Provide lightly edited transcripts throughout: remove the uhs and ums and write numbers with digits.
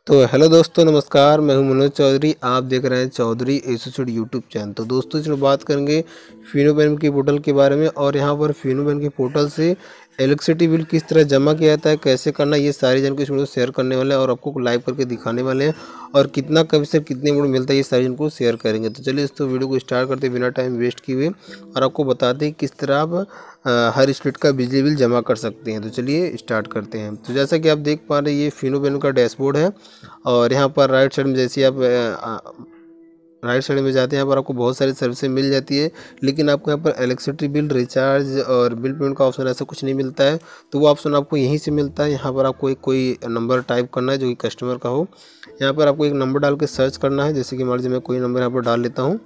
तो हेलो दोस्तों, नमस्कार। मैं हूं मनोज चौधरी। आप देख रहे हैं चौधरी एसोसिएट यूट्यूब चैनल। तो दोस्तों, इसमें बात करेंगे फिनोपेन की पोर्टल के बारे में। और यहां पर फिनोपेन की पोर्टल से इलेक्ट्रिसिटी बिल किस तरह जमा किया जाता है, कैसे करना, ये सारी जानकारी इस वीडियो शेयर करने वाले हैं और आपको लाइव करके दिखाने वाले हैं। और कितना कमीशन कितने मोड मिलता है, ये सारी जानकारी शेयर करेंगे। तो चलिए दोस्तों, वीडियो को स्टार्ट करते बिना टाइम वेस्ट किए और आपको बताते हैं किस तरह आप हर स्टेट का बिजली बिल जमा कर सकते हैं। तो चलिए स्टार्ट करते हैं। तो जैसा कि आप देख पा रहे हैं, ये फिनोपेन का डैशबोर्ड है। और यहाँ पर राइट साइड में जैसे आप राइट साइड में जाते हैं, यहाँ पर आपको बहुत सारी सर्विसेज मिल जाती है। लेकिन आपको यहाँ पर इलेक्ट्रिसिटी बिल, रिचार्ज और बिल पेमेंट का ऑप्शन ऐसा कुछ नहीं मिलता है। तो वो ऑप्शन आपको यहीं से मिलता है। यहाँ पर आपको कोई नंबर टाइप करना है जो कि कस्टमर का हो। यहाँ पर आपको एक नंबर डाल के सर्च करना है। जैसे कि मान लीजिए मैं कोई नंबर यहाँ पर डाल लेता हूँ।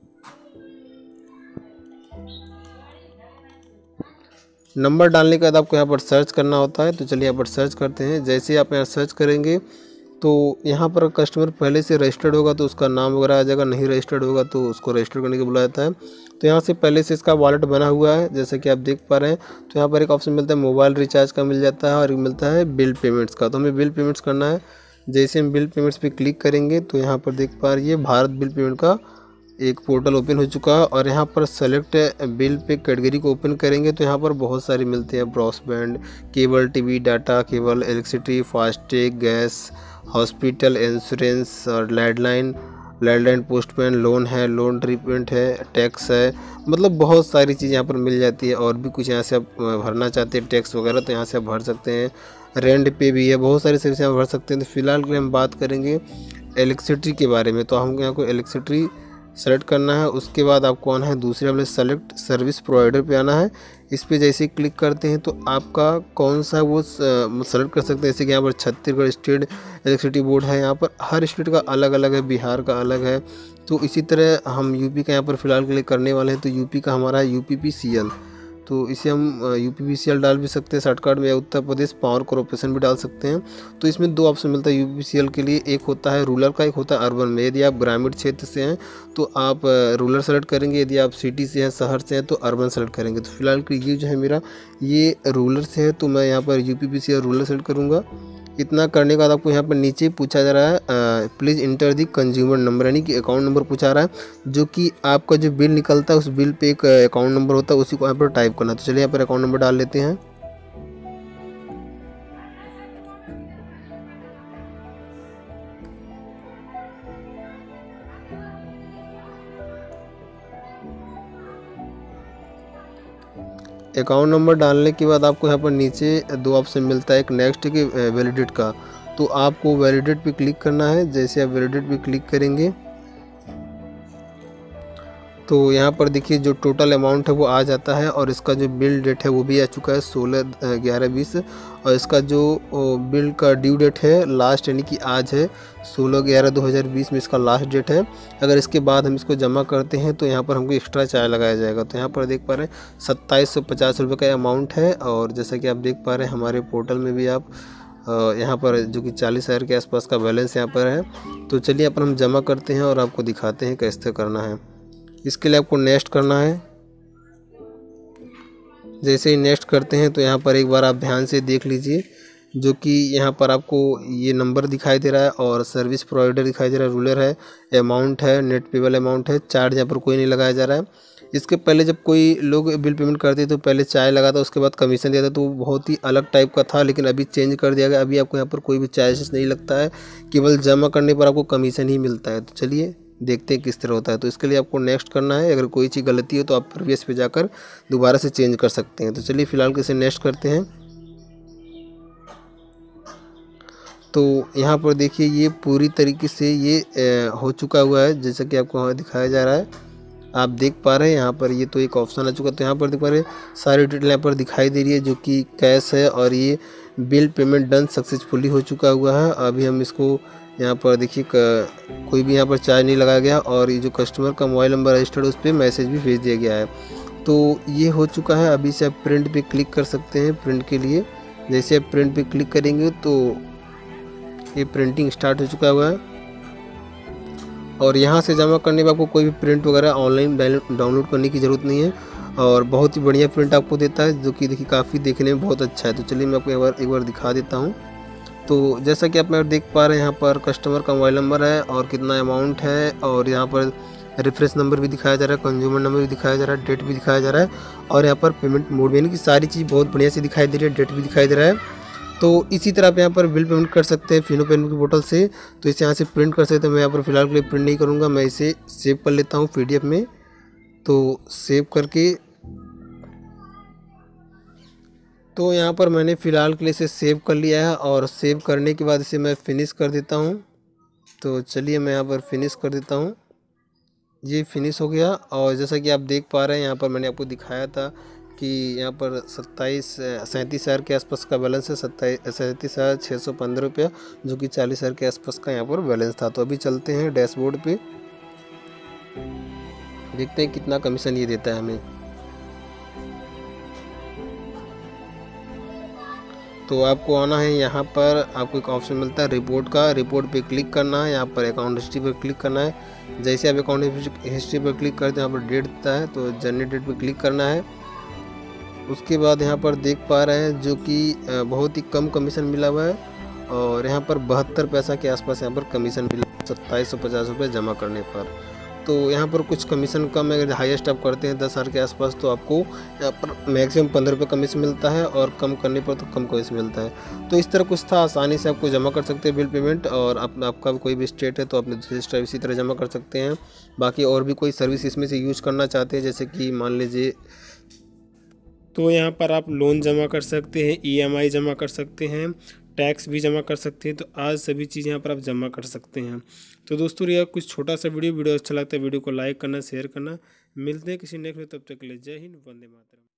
नंबर डालने के बाद आपको यहाँ पर सर्च करना होता है। तो चलिए यहाँ पर सर्च करते हैं। जैसे आप यहाँ सर्च करेंगे तो यहाँ पर कस्टमर पहले से रजिस्टर्ड होगा तो उसका नाम वगैरह आ जाएगा, नहीं रजिस्टर्ड होगा तो उसको रजिस्टर करने के बुलाया जाता है। तो यहाँ से पहले से इसका वॉलेट बना हुआ है, जैसे कि आप देख पा रहे हैं। तो यहाँ पर एक ऑप्शन मिलता है मोबाइल रिचार्ज का, मिल जाता है, और एक मिलता है बिल पेमेंट्स का। तो हमें बिल पेमेंट्स करना है। जैसे हम बिल पेमेंट्स पे क्लिक करेंगे तो यहाँ पर देख पा रही है भारत बिल पेमेंट का एक पोर्टल ओपन हो चुका है। और यहाँ पर सेलेक्ट बिल पे कैटेगरी को ओपन करेंगे तो यहाँ पर बहुत सारे मिलते हैं, broadband, cable TV, data cable, electricity, FASTag, gas, hospital, insurance और लैंडलाइन पोस्टपेड, लोन है, लोन रीपेमेंट है, टैक्स है। मतलब बहुत सारी चीज़ यहाँ पर मिल जाती है। और भी कुछ यहाँ से आप भरना चाहते हैं टैक्स वगैरह तो यहाँ से आप भर सकते हैं। रेंट पे भी है, बहुत सारी सर्विस यहाँ भर सकते हैं। तो फिलहाल के लिए हम बात करेंगे इलेक्ट्रिसिटी के बारे में। तो हम यहाँ को इलेक्ट्रिसिटी सेलेक्ट करना है। उसके बाद आपको आना है दूसरे वाले सेलेक्ट सर्विस प्रोवाइडर पे आना है। इस पे जैसे ही क्लिक करते हैं तो आपका कौन सा वो सेलेक्ट कर सकते हैं। जैसे कि यहाँ पर छत्तीसगढ़ स्टेट इलेक्ट्रिसिटी बोर्ड है, यहाँ पर हर स्टेट का अलग अलग है, बिहार का अलग है। तो इसी तरह हम यूपी का यहाँ पर फिलहाल के लिए करने वाले हैं। तो यूपी का हमारा है UPPCL। तो इसे हम UPPCL डाल भी सकते हैं शॉर्टकट में, या उत्तर प्रदेश पावर कॉर्पोरेशन भी डाल सकते हैं। तो इसमें दो ऑप्शन मिलता है UPPCL के लिए, एक होता है रूरल का, एक होता है अर्बन में। यदि आप ग्रामीण क्षेत्र से हैं तो आप रूरल सेलेक्ट करेंगे, यदि आप सिटी से हैं, शहर से हैं, तो अर्बन सेलेक्ट करेंगे। तो फिलहाल के ये जो है मेरा ये रूरल से है, तो मैं यहाँ पर UPPCL रूरल सेलेक्ट करूँगा। इतना करने के बाद आपको यहाँ पर नीचे पूछा जा रहा है please enter the consumer number, यानी कि अकाउंट नंबर पूछा रहा है। जो कि आपका जो बिल निकलता है उस बिल पे एक अकाउंट नंबर होता है, उसी को यहाँ पर टाइप करना है। तो चलिए यहाँ पर अकाउंट नंबर डाल लेते हैं। अकाउंट नंबर डालने के बाद आपको यहाँ पर नीचे दो ऑप्शन मिलता है, एक नेक्स्ट की वैलिडेट का। तो आपको वैलिडेट पे क्लिक करना है। जैसे आप वैलिडेट पे क्लिक करेंगे तो यहाँ पर देखिए जो टोटल अमाउंट है वो आ जाता है। और इसका जो बिल डेट है वो भी आ चुका है 16/11/20। और इसका जो बिल का ड्यू डेट है लास्ट, यानी कि आज है 16/11/2020 में इसका लास्ट डेट है। अगर इसके बाद हम इसको जमा करते हैं तो यहाँ पर हमको एक्स्ट्रा चार्ज लगाया जाएगा। तो यहाँ पर देख पा रहे हैं 2750 रुपये का अमाउंट है। और जैसा कि आप देख पा रहे हैं हमारे पोर्टल में भी आप यहाँ पर जो कि 40,000 के आसपास का बैलेंस यहाँ पर है। तो चलिए यहाँ पर हम जमा करते हैं और आपको दिखाते हैं कैसे करना है। इसके लिए आपको नेक्स्ट करना है। जैसे ही नेक्स्ट करते हैं तो यहाँ पर एक बार आप ध्यान से देख लीजिए, जो कि यहाँ पर आपको ये नंबर दिखाई दे रहा है और सर्विस प्रोवाइडर दिखाई दे रहा है, रूलर है, अमाउंट है, नेट पेबल अमाउंट है, चार्ज यहाँ पर कोई नहीं लगाया जा रहा है। इसके पहले जब कोई लोग बिल पेमेंट करते तो पहले चार्ज लगा था, उसके बाद कमीशन दिया था, तो बहुत ही अलग टाइप का था। लेकिन अभी चेंज कर दिया गया। अभी आपको यहाँ पर कोई भी चार्जेस नहीं लगता है, केवल जमा करने पर आपको कमीशन ही मिलता है। तो चलिए देखते हैं किस तरह होता है। तो इसके लिए आपको नेक्स्ट करना है। अगर कोई चीज़ गलती हो तो आप प्रीवियस पे जाकर दोबारा से चेंज कर सकते हैं। तो चलिए फिलहाल किसे नेक्स्ट करते हैं। तो यहाँ पर देखिए ये पूरी तरीके से ये हो चुका हुआ है, जैसा कि आपको वहाँ दिखाया जा रहा है। आप देख पा रहे हैं यहाँ पर ये तो एक ऑप्शन आ चुका। तो यहाँ पर देख पा रहे हैं सारी डिटेल यहाँ पर दिखाई दे रही है, जो कि कैश है। और ये बिल पेमेंट डन सक्सेसफुली हो चुका हुआ है। अभी हम इसको यहाँ पर देखिए कोई भी यहाँ पर चार्ज नहीं लगाया गया। और ये जो कस्टमर का मोबाइल नंबर रजिस्टर्ड उस पर मैसेज भी भेज दिया गया है। तो ये हो चुका है। अभी से आप प्रिंट पे क्लिक कर सकते हैं प्रिंट के लिए। जैसे आप प्रिंट पे क्लिक करेंगे तो ये प्रिंटिंग स्टार्ट हो चुका हुआ है। और यहाँ से जमा करने में आपको कोई भी प्रिंट वगैरह ऑनलाइन डाउनलोड करने की ज़रूरत नहीं है। और बहुत ही बढ़िया प्रिंट आपको देता है, जो कि देखिए काफ़ी देखने में बहुत अच्छा है। तो चलिए मैं आपको एक बार दिखा देता हूँ। तो जैसा कि आप देख पा रहे हैं यहाँ पर कस्टमर का मोबाइल नंबर है और कितना अमाउंट है, और यहाँ पर रेफरेंस नंबर भी दिखाया जा रहा है, कंज्यूमर नंबर भी दिखाया जा रहा है, डेट भी दिखाया जा रहा है, और यहाँ पर पेमेंट मोड भी, यानी कि सारी चीज़ बहुत बढ़िया से दिखाई दे रही है, डेट भी दिखाई दे रहा है। तो इसी तरह आप यहाँ पर बिल पेमेंट कर सकते हैं फिनो पेमेंट की पोर्टल से। तो इसे यहाँ से प्रिंट कर सकते हैं। मैं यहाँ पर फिलहाल के लिए प्रिंट नहीं करूँगा, मैं इसे सेव कर लेता हूँ PDF में। तो सेव करके, तो यहाँ पर मैंने फ़िलहाल के लिए इसे सेव कर लिया है, और सेव करने के बाद इसे मैं फिनिश कर देता हूँ। तो चलिए मैं यहाँ पर फिनिश कर देता हूँ। ये फिनिश हो गया, और जैसा कि आप देख पा रहे हैं यहाँ पर मैंने आपको दिखाया था कि यहाँ पर 37,000 के आसपास का बैलेंस है, 37,615 रुपया, जो कि 40,000 के आसपास का यहाँ पर बैलेंस था। तो अभी चलते हैं डैशबोर्ड पे, देखते हैं कितना कमीशन ये देता है हमें। तो आपको आना है, यहाँ पर आपको एक ऑप्शन मिलता है रिपोर्ट का, रिपोर्ट पे क्लिक करना है, यहाँ पर अकाउंट हिस्ट्री पर क्लिक करना है। जैसे आप अकाउंट हिस्ट्री पर क्लिक करते हैं, यहाँ पर डेट देता है, तो जनरेट डेट पर क्लिक करना है। उसके बाद यहाँ पर देख पा रहे हैं जो कि बहुत ही कम कमीशन मिला हुआ है, और यहाँ पर 72 पैसा के आसपास यहाँ पर कमीशन मिला, 2750 रुपये जमा करने पर। तो यहाँ पर कुछ कमीशन कम है, अगर हाईएस्ट आप करते हैं 10,000 के आसपास तो आपको यहाँ पर मैक्सिमम 15 रुपये कमीशन मिलता है, और कम करने पर तो कम कमीशन मिलता है। तो इस तरह कुछ था, आसानी से आपको जमा कर सकते हैं बिल पेमेंट, और आपका कोई भी स्टेट है तो अपने दूसरे इसी तरह जमा कर सकते हैं। बाकी और भी कोई सर्विस इसमें से यूज़ करना चाहते हैं, जैसे कि मान लीजिए, तो यहाँ पर आप लोन जमा कर सकते हैं, EMI जमा कर सकते हैं, टैक्स भी जमा कर सकते हैं। तो आज सभी चीज़ यहाँ पर आप जमा कर सकते हैं। तो दोस्तों यह कुछ छोटा सा वीडियो अच्छा लगता है वीडियो को लाइक करना, शेयर करना। मिलते हैं किसी नेक्स्ट में, तब तक के लिए जय हिंद, वंदे मातरम।